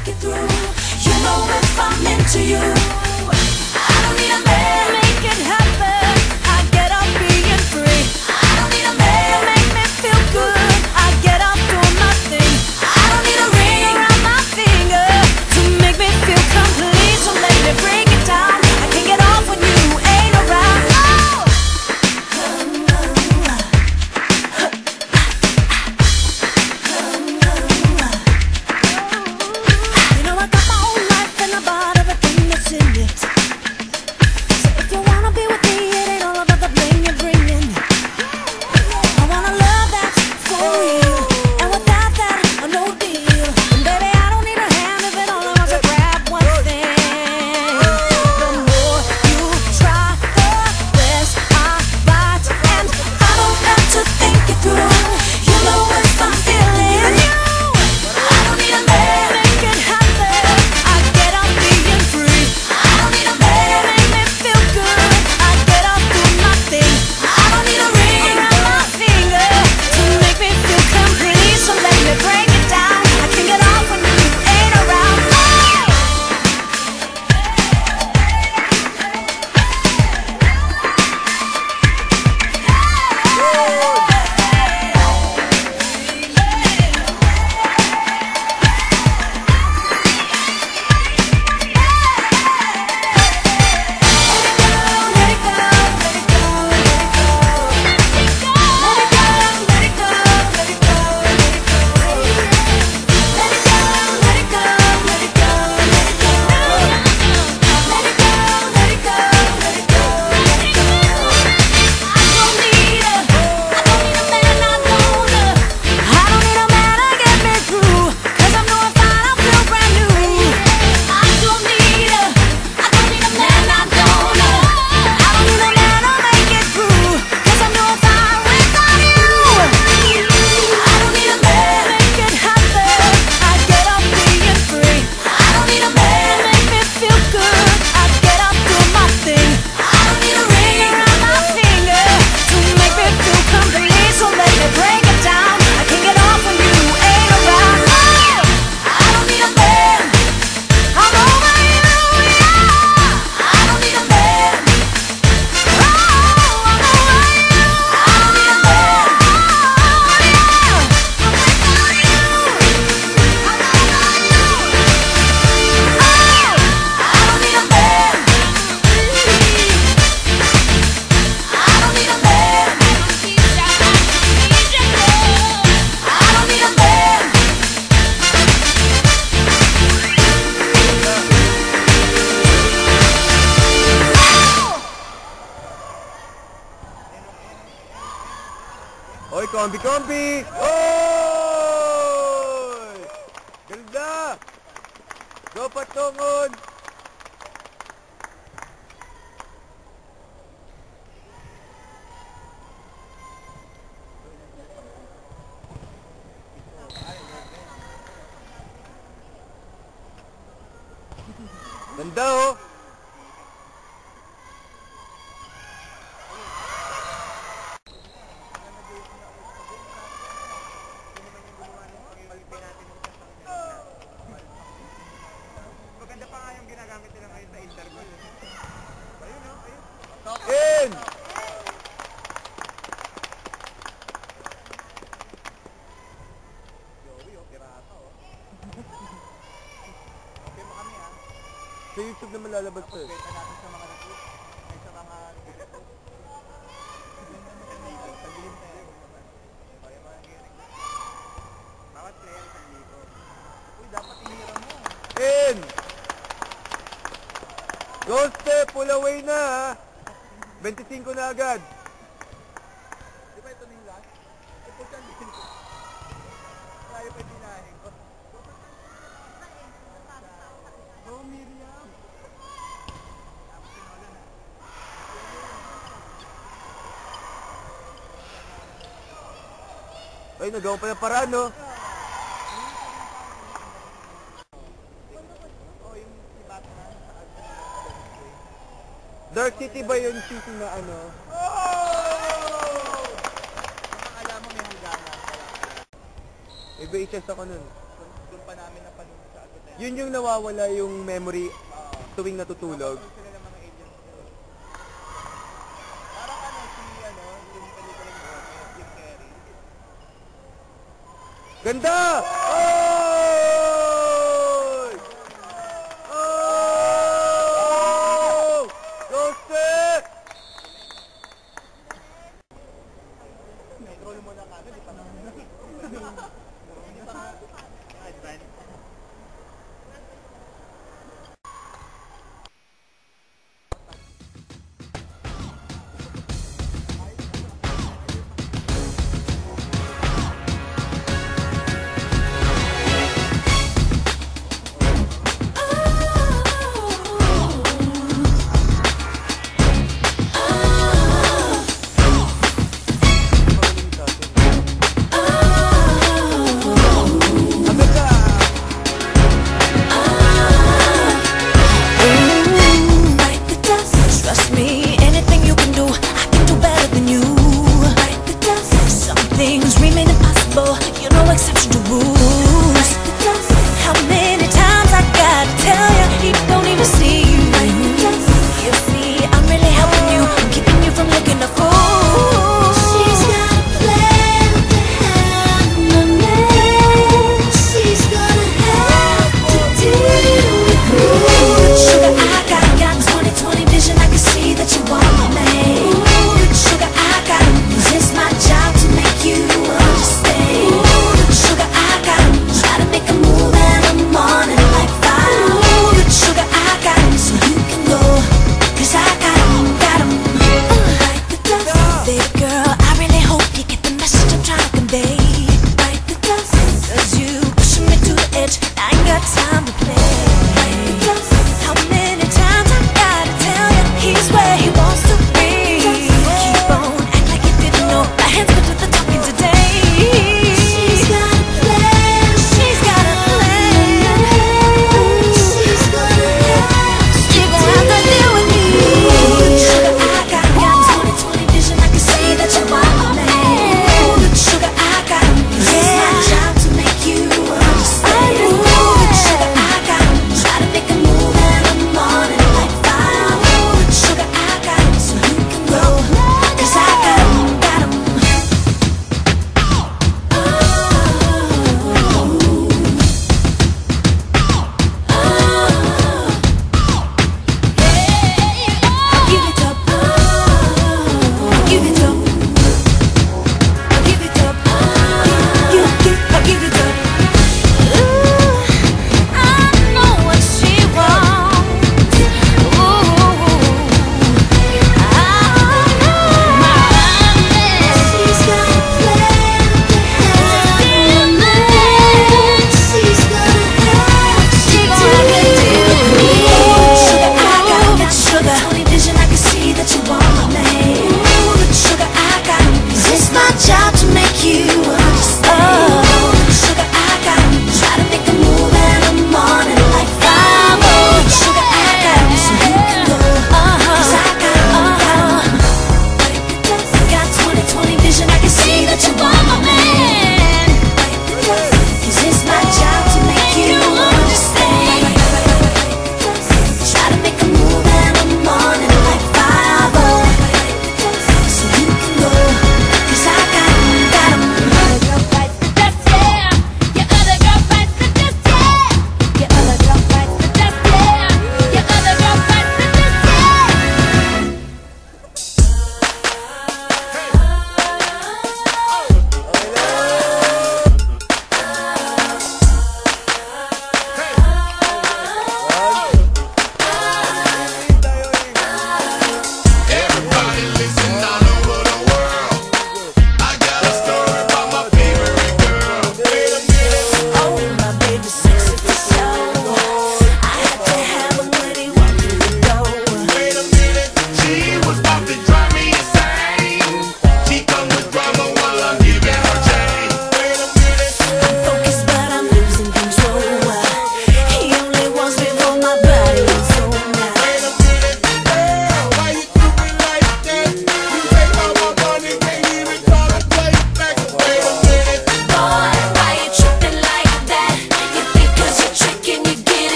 think it through. You know if I'm into you, I don't need a man to make it happen. I get up being free. I don't need a man to make me feel good. I get up doing my thing. I don't need a ring around my finger to make me feel complete. So let me break it down. I can get off when you ain't around. You know I got my own life and I bought everything that's in it. So if you wanna be with me, it ain't all about the bling you're bringing. I wanna love that's for real, and without that, I'm no deal. And baby, I don't need a hand if it only wants to grab one thing. The more you try, the less I bite, and I don't have to think it through. You know if I'm feeling you, I don't need a man to make it happen. I get up being free. I don't need a man to make me feel good. I get up doing my thing. I don't need a ring around my finger to make me feel complete. So let me break it down. I can get off when you ain't around. Oy, kombi! Oy! Ganda! Go patungon! Ganda oh! Maganda pa nga yung ginagamit nila ngayon sa interval. Ayun o, ayun. In! Joey o, pirata o. Okay mo kami ha. Sa YouTube naman lalabas to eh. Benta natin sa mga recruit. Ay sa mga recruit. Pagbilim tayo. Okay mga nag-recruit. Bawat player sa ligo. Uy, dapat inira mo. In! Go step! Pull away na ha! 25 na agad! Di ba ito na yung last? Ito siya din ko. Tayo pa tinahin ko. Oh, Mirriam! Tapos sinola na. Ay, nagawa pa ng paraan no? Dark City ba yung city na ano? Oh! Kung alam mo may hangganan. May VHS ako nun. Doon pa namin napanood sa agad. Yun yung nawawala yung memory tuwing natutulog. Sila ng mga agents ko. Parang yung pelikulang Jim Carrey. Ganda!